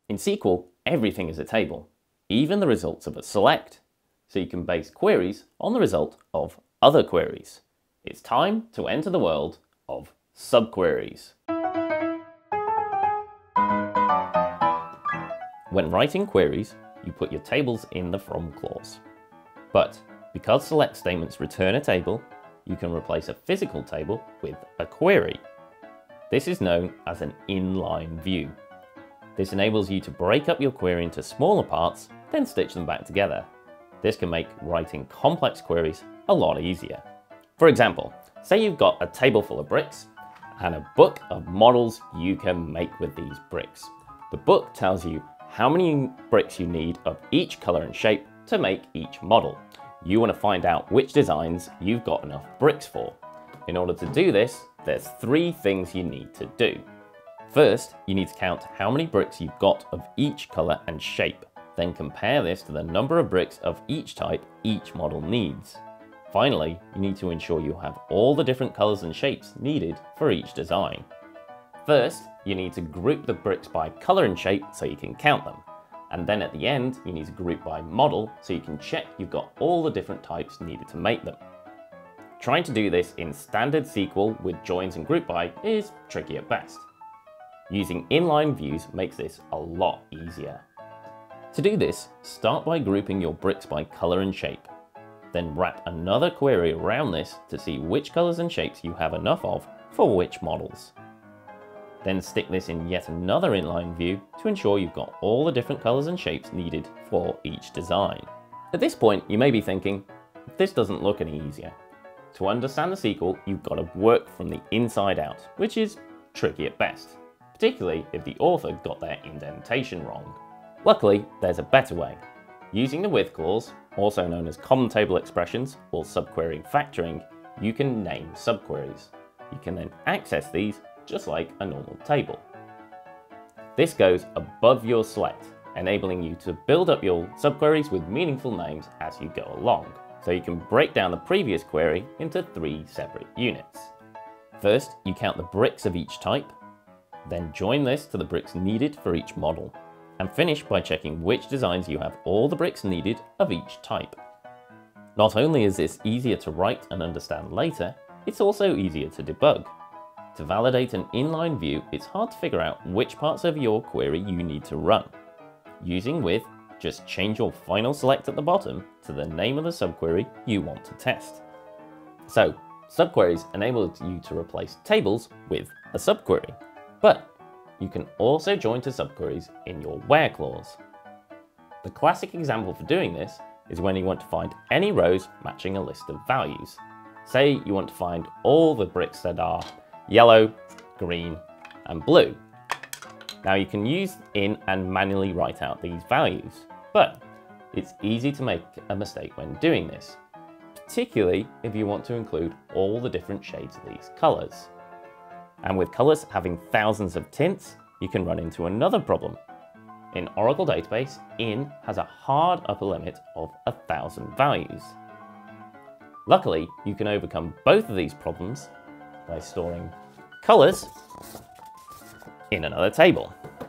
In SQL, everything is a table, even the results of a select. So you can base queries on the result of other queries. It's time to enter the world of subqueries. When writing queries, you put your tables in the from clause. But because select statements return a table, you can replace a physical table with a query. This is known as an inline view. This enables you to break up your query into smaller parts, then stitch them back together. This can make writing complex queries a lot easier. For example, say you've got a table full of bricks and a book of models you can make with these bricks. The book tells you how many bricks you need of each color and shape to make each model. You want to find out which designs you've got enough bricks for. In order to do this, there's 3 things you need to do. First, you need to count how many bricks you've got of each color and shape. Then compare this to the number of bricks of each type each model needs. Finally, you need to ensure you have all the different colors and shapes needed for each design. First, you need to group the bricks by color and shape so you can count them. And then at the end, you need to group by model so you can check you've got all the different types needed to make them. Trying to do this in standard SQL with joins and group by is tricky at best. Using inline views makes this a lot easier. To do this, start by grouping your bricks by color and shape. Then wrap another query around this to see which colors and shapes you have enough of for which models. Then stick this in yet another inline view to ensure you've got all the different colors and shapes needed for each design. At this point, you may be thinking, this doesn't look any easier. To understand the SQL, you've got to work from the inside out, which is tricky at best, particularly if the author got their indentation wrong. Luckily, there's a better way. Using the with clause, also known as common table expressions or subquery factoring, you can name subqueries. You can then access these just like a normal table. This goes above your select, enabling you to build up your subqueries with meaningful names as you go along. So you can break down the previous query into 3 separate units. First, you count the bricks of each type, then join this to the bricks needed for each model, and finish by checking which designs you have all the bricks needed of each type. Not only is this easier to write and understand later, it's also easier to debug. To validate an inline view, it's hard to figure out which parts of your query you need to run. Using with, just change your final select at the bottom to the name of the subquery you want to test. So, subqueries enable you to replace tables with a subquery, but you can also join to subqueries in your where clause. The classic example for doing this is when you want to find any rows matching a list of values. Say you want to find all the bricks that are yellow, green, and blue. Now you can use in and manually write out these values, but it's easy to make a mistake when doing this, particularly if you want to include all the different shades of these colors. And with colors having thousands of tints, you can run into another problem. In Oracle Database, in has a hard upper limit of 1,000 values. Luckily, you can overcome both of these problems by storing colors in another table.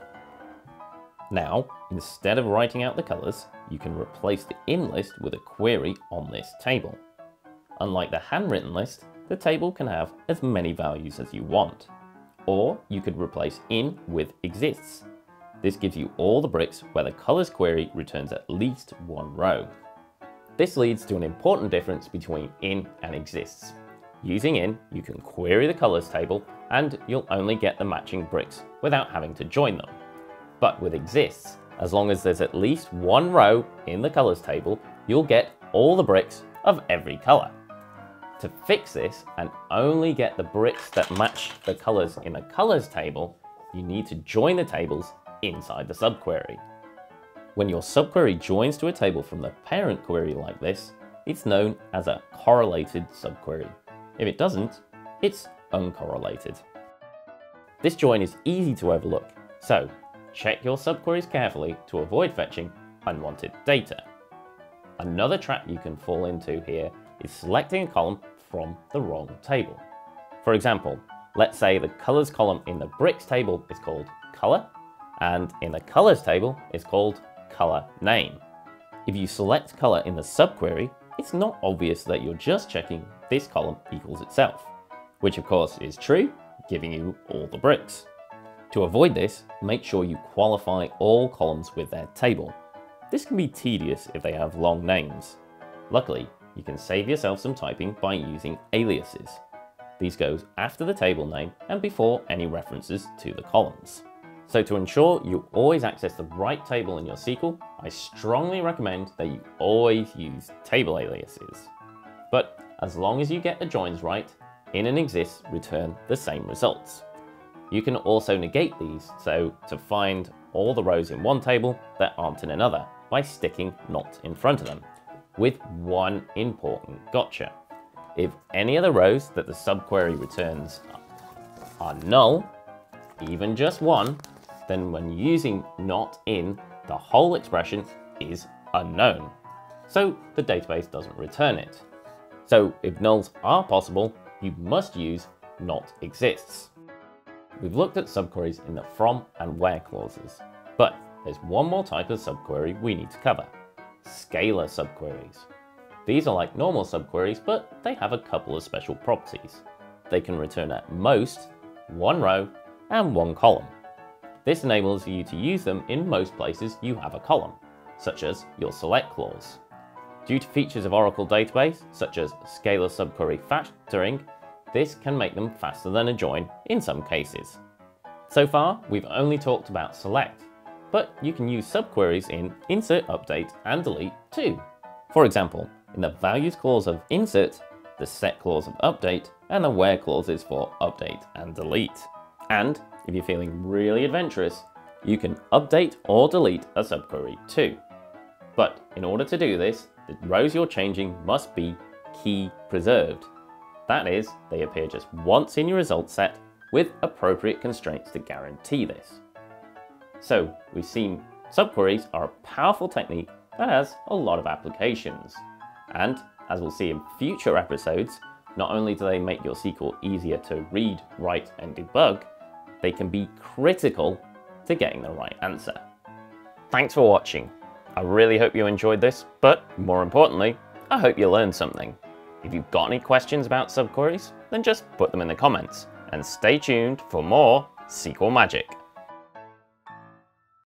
Now, instead of writing out the colors, you can replace the in list with a query on this table. Unlike the handwritten list, the table can have as many values as you want. Or you could replace in with exists. This gives you all the bricks where the colors query returns at least 1 row. This leads to an important difference between in and exists. Using in, you can query the colors table and you'll only get the matching bricks without having to join them. But with exists, as long as there's at least 1 row in the colors table, you'll get all the bricks of every color. To fix this and only get the bricks that match the colors in the colors table, you need to join the tables inside the subquery. When your subquery joins to a table from the parent query like this, it's known as a correlated subquery. If it doesn't, it's uncorrelated. This join is easy to overlook, so check your subqueries carefully to avoid fetching unwanted data. Another trap you can fall into here is selecting a column from the wrong table. For example, let's say the colors column in the bricks table is called color, And in the colors table, it's called color name. If you select color in the subquery, it's not obvious that you're just checking this column equals itself, which of course is true, giving you all the bricks. To avoid this, make sure you qualify all columns with their table. This can be tedious if they have long names. Luckily, you can save yourself some typing by using aliases. These go after the table name and before any references to the columns. So to ensure you always access the right table in your SQL, I strongly recommend that you always use table aliases. But as long as you get the joins right, in and exists return the same results. You can also negate these, so to find all the rows in one table that aren't in another, by sticking not in front of them, with one important gotcha. If any of the rows that the subquery returns are null, even just one, then when using not in, the whole expression is unknown. So the database doesn't return it. So if nulls are possible, you must use not exists. We've looked at subqueries in the from and where clauses, but there's one more type of subquery we need to cover: scalar subqueries. These are like normal subqueries, but they have a couple of special properties. They can return at most one row and one column. This enables you to use them in most places you have a column, such as your select clause. Due to features of Oracle database, such as scalar subquery factoring, this can make them faster than a join in some cases. So far, we've only talked about select, but you can use subqueries in insert, update, and delete too. For example, in the values clause of insert, the set clause of update, and the where clauses for update and delete. And if you're feeling really adventurous, you can update or delete a subquery too. But in order to do this, the rows you're changing must be key preserved. That is, they appear just once in your results set with appropriate constraints to guarantee this. So we've seen subqueries are a powerful technique that has a lot of applications. And as we'll see in future episodes, not only do they make your SQL easier to read, write, and debug, they can be critical to getting the right answer. Thanks for watching. I really hope you enjoyed this, but more importantly, I hope you learned something. If you've got any questions about subqueries, then just put them in the comments, and stay tuned for more SQL magic.